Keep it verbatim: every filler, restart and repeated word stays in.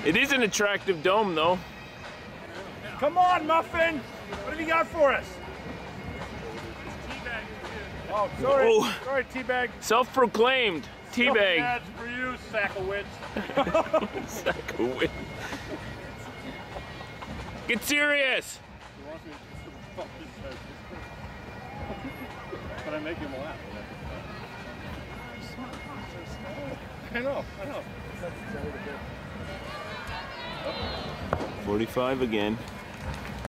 It is an attractive dome, though. Come on, Muffin! What have you got for us? Oh, sorry. Oh. Sorry, teabag. Self-proclaimed teabag. That's for you, SIOCHOWICZ. SIOCHOWICZ. Get serious! But I make him laugh. I know, I know. forty-five again.